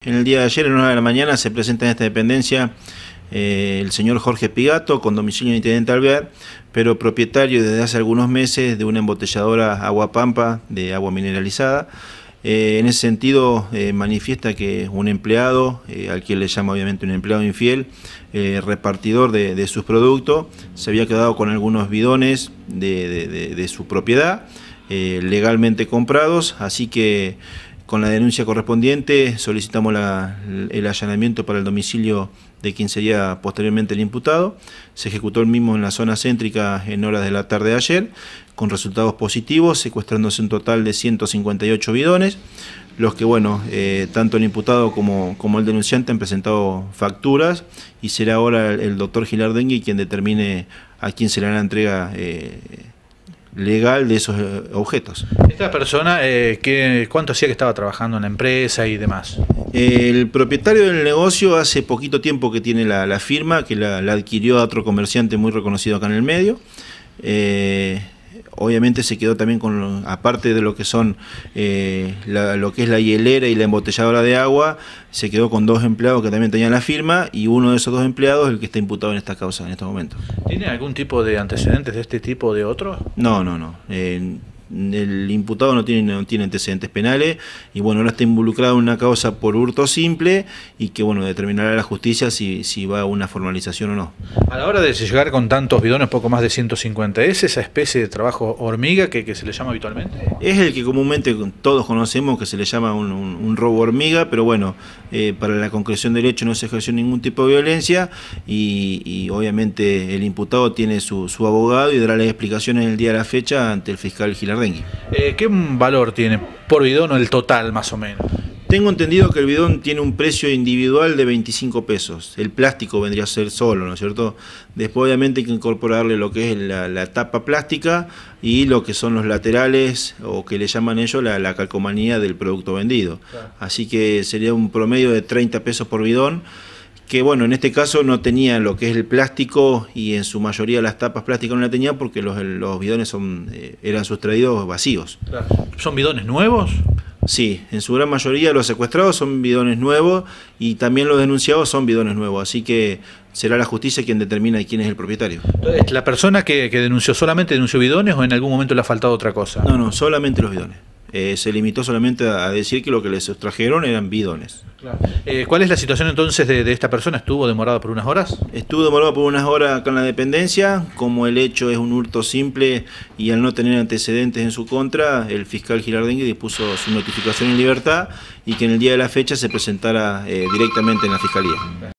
En el día de ayer, en 9 de la mañana, se presenta en esta dependencia el señor Jorge Pigato, con domicilio en Intendente Alvear, pero propietario desde hace algunos meses de una embotelladora Agua Pampa de agua mineralizada. En ese sentido, manifiesta que un empleado, al que le llama obviamente un empleado infiel, repartidor de sus productos, se había quedado con algunos bidones de su propiedad, legalmente comprados, así que con la denuncia correspondiente solicitamos el allanamiento para el domicilio de quien sería posteriormente el imputado. Se ejecutó el mismo en la zona céntrica en horas de la tarde de ayer, con resultados positivos, secuestrándose un total de 158 bidones, los que, bueno, tanto el imputado como el denunciante han presentado facturas, y será ahora el doctor Gilardengui quien determine a quién será la entrega legal de esos objetos. Esta persona, ¿cuánto hacía que estaba trabajando en la empresa y demás? El propietario del negocio hace poquito tiempo que tiene la firma, que la adquirió a otro comerciante muy reconocido acá en el medio. Obviamente se quedó también con, aparte de lo que son lo que es la hielera y la embotelladora de agua, se quedó con 2 empleados que también tenían la firma, y uno de esos 2 empleados es el que está imputado en esta causa en estos momentos. ¿Tiene algún tipo de antecedentes de este tipo o de otro? No. El imputado no tiene antecedentes penales, y bueno, ahora está involucrado en una causa por hurto simple, y que bueno, determinará la justicia si va a una formalización o no. A la hora de llegar con tantos bidones, poco más de 150, ¿es esa especie de trabajo hormiga que se le llama habitualmente? Es el que comúnmente todos conocemos, que se le llama un robo hormiga, pero bueno, para la concreción del hecho no se ejerció ningún tipo de violencia, y obviamente el imputado tiene su abogado y dará las explicaciones en el día de la fecha ante el fiscal Gilardengui. ¿Qué valor tiene por bidón o el total más o menos? Tengo entendido que el bidón tiene un precio individual de 25 pesos. El plástico vendría a ser solo, ¿no es cierto? Después obviamente hay que incorporarle lo que es la tapa plástica y lo que son los laterales, o que le llaman ellos la calcomanía del producto vendido. Claro. Así que sería un promedio de 30 pesos por bidón, que bueno, en este caso no tenía lo que es el plástico, y en su mayoría las tapas plásticas no la tenían porque los bidones eran sustraídos vacíos. Claro. ¿Son bidones nuevos? Sí, en su gran mayoría los secuestrados son bidones nuevos, y también los denunciados son bidones nuevos, así que será la justicia quien determina quién es el propietario. ¿La persona que denunció solamente denunció bidones, o en algún momento le ha faltado otra cosa? No, solamente los bidones. Se limitó solamente a decir que lo que les sustrajeron eran bidones. Claro. ¿Cuál es la situación entonces de esta persona? ¿Estuvo demorado por unas horas? Estuvo demorado por unas horas acá en la dependencia. Como el hecho es un hurto simple y al no tener antecedentes en su contra, el fiscal Gilardengui dispuso su notificación en libertad, y que en el día de la fecha se presentara directamente en la fiscalía.